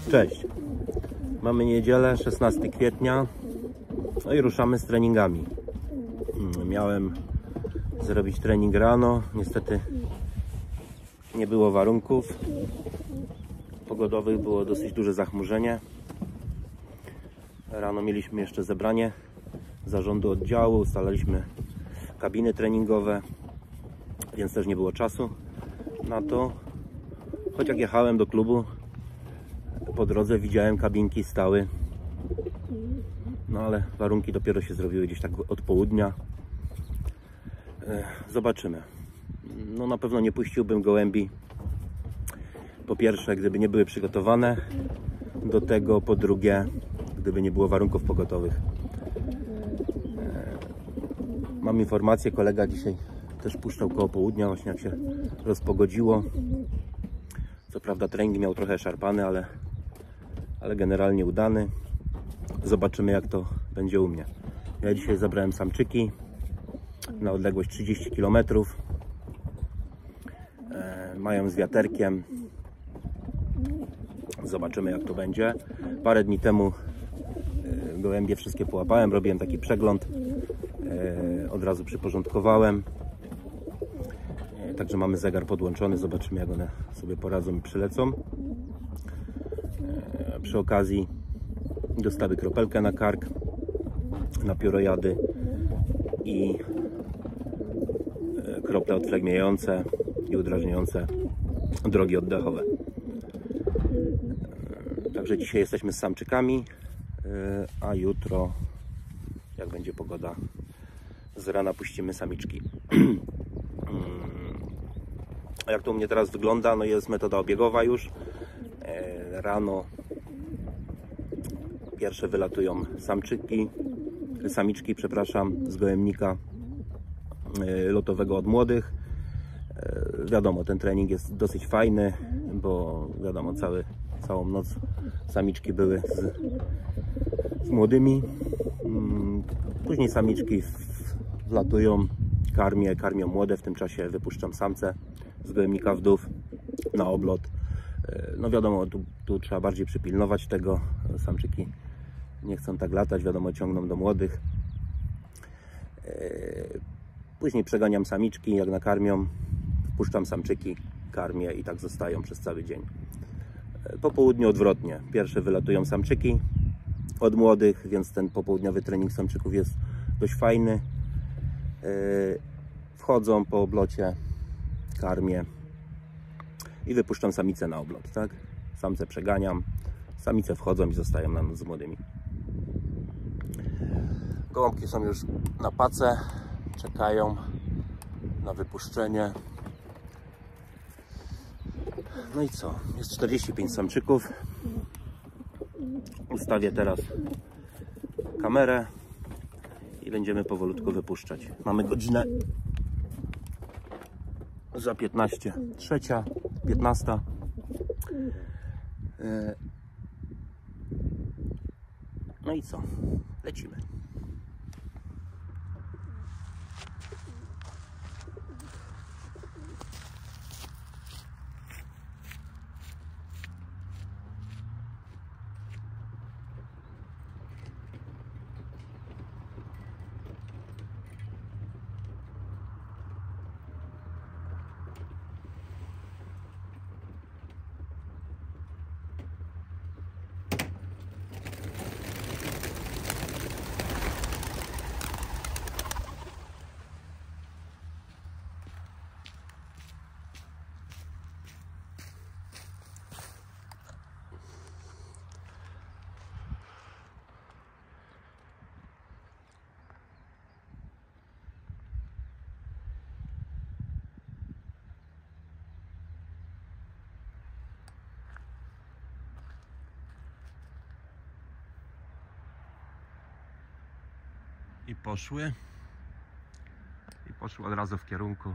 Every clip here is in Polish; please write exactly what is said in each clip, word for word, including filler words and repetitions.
Cześć, mamy niedzielę, szesnastego kwietnia, no i ruszamy z treningami. Miałem zrobić trening rano, niestety nie było warunków pogodowych, było dosyć duże zachmurzenie. Rano mieliśmy jeszcze zebranie zarządu oddziału, ustalaliśmy kabiny treningowe, więc też nie było czasu na to. Choć jak jechałem do klubu, po drodze widziałem kabinki, stały, no ale warunki dopiero się zrobiły gdzieś tak od południa. Zobaczymy. No na pewno nie puściłbym gołębi, po pierwsze gdyby nie były przygotowane do tego, po drugie gdyby nie było warunków pogodowych. Mam informację, kolega dzisiaj też puszczał koło południa, właśnie jak się rozpogodziło. Co prawda trening miał trochę szarpany, ale, ale generalnie udany. Zobaczymy, jak to będzie u mnie. Ja dzisiaj zabrałem samczyki na odległość trzydzieści kilometrów. E, mają z wiaterkiem. Zobaczymy, jak to będzie. Parę dni temu e, gołębie wszystkie połapałem, robiłem taki przegląd. E, od razu przyporządkowałem. E, także mamy zegar podłączony. Zobaczymy, jak one sobie poradzą i przylecą. E, przy okazji dostały kropelkę na kark, na piórojady i krople odflegmiejące i udrażniające drogi oddechowe. Także dzisiaj jesteśmy z samczykami, a jutro, jak będzie pogoda, z rana puścimy samiczki. A jak to u mnie teraz wygląda? No jest metoda obiegowa już. Rano pierwsze wylatują samczyki, samiczki, przepraszam, z gołębnika lotowego od młodych. Wiadomo, ten trening jest dosyć fajny, bo wiadomo, cały, całą noc samiczki były z, z młodymi. Później samiczki wlatują, karmię, karmią młode, w tym czasie wypuszczam samce z gołębnika w dół na oblot. No wiadomo, tu, tu trzeba bardziej przypilnować tego. Samczyki nie chcą tak latać, wiadomo, ciągną do młodych. Później przeganiam samiczki, jak nakarmią, wpuszczam samczyki, karmię i tak zostają przez cały dzień. Po południu odwrotnie. Pierwsze wylatują samczyki od młodych, więc ten popołudniowy trening samczyków jest dość fajny. Wchodzą po oblocie, karmię i wypuszczam samicę na oblot, tak? Samce przeganiam, samice wchodzą i zostają na noc z młodymi. Gołąbki są już na pace, czekają na wypuszczenie. No i co? Jest czterdzieści pięć samczyków. Ustawię teraz kamerę i będziemy powolutku wypuszczać. Mamy godzinę za piętnaście, trzecia, piętnasta. No i co? Lecimy. I poszły. I poszły od razu w kierunku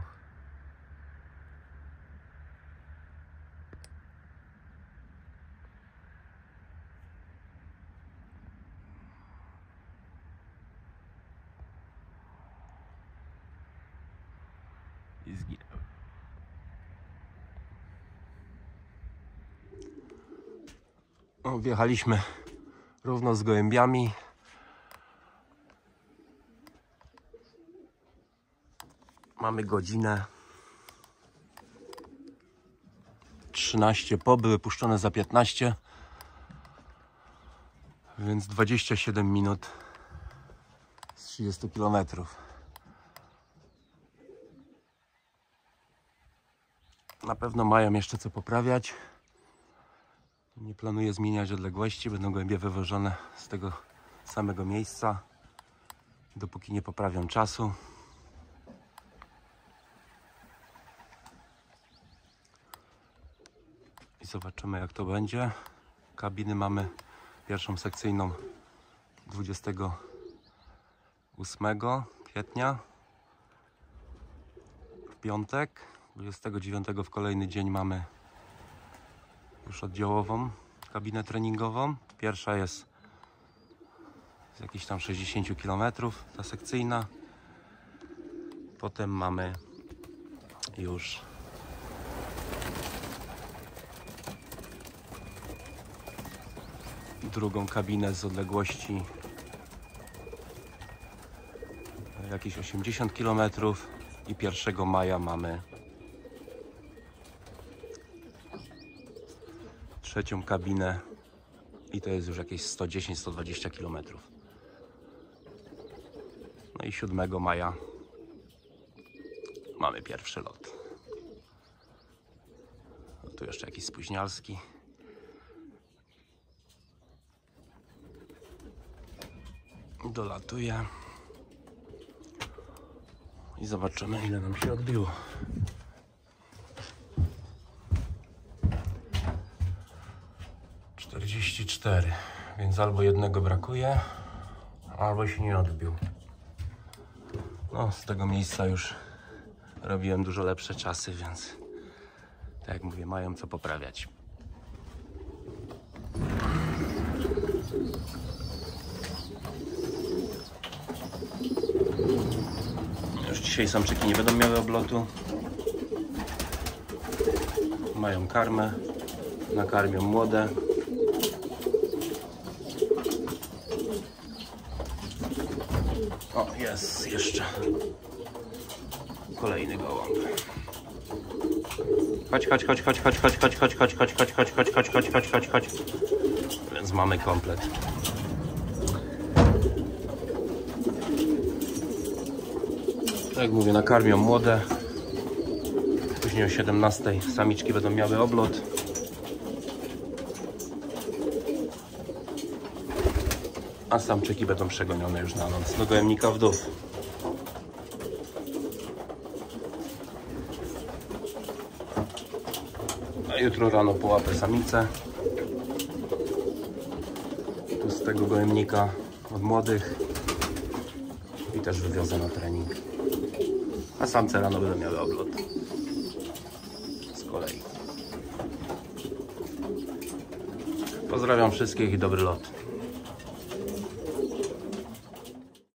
i zginęły. O, wjechaliśmy równo z gołębiami. Mamy godzinę trzynaście po, były puszczone za piętnaście, więc dwadzieścia siedem minut z trzydziestu kilometrów. Na pewno mają jeszcze co poprawiać. Nie planuję zmieniać odległości, będą gołębie wywożone z tego samego miejsca, dopóki nie poprawią czasu. I zobaczymy, jak to będzie. Kabiny mamy pierwszą sekcyjną dwudziestego ósmego kwietnia, w piątek. dwudziestego dziewiątego w kolejny dzień mamy już oddziałową kabinę treningową. Pierwsza jest z jakichś tam sześćdziesięciu kilometrów, ta sekcyjna. Potem mamy już drugą kabinę z odległości jakieś osiemdziesiąt kilometrów i pierwszego maja mamy trzecią kabinę i to jest już jakieś sto dziesięć do stu dwudziestu kilometrów. No i siódmego maja mamy pierwszy lot. No tu jeszcze jakiś spóźnialski. Dolatuje i zobaczymy, ile nam się odbiło. czterdzieści cztery, więc albo jednego brakuje, albo się nie odbił. No, z tego miejsca już robiłem dużo lepsze czasy, więc tak jak mówię, mają co poprawiać. Już dzisiaj samczyki nie będą miały oblotu. Mają karmę, nakarmią młode. O, jest jeszcze kolejny gołąb. Chodź, chodź, chodź, chodź, chodź, chodź, chodź, chodź, chodź, chodź, chodź, chodź, chodź, chodź, chodź, chodź, chodź, chodź. Więc mamy komplet. Tak jak mówię, nakarmią młode. Później o siedemnastej samiczki będą miały oblot. A samczyki będą przegonione już na noc do gołębnika wdów. A jutro rano połapę samicę. Tu z tego gołębnika od młodych. I też wywiozę na trening. A samce rano będą miały oblot. Z kolei. Pozdrawiam wszystkich i dobry lot.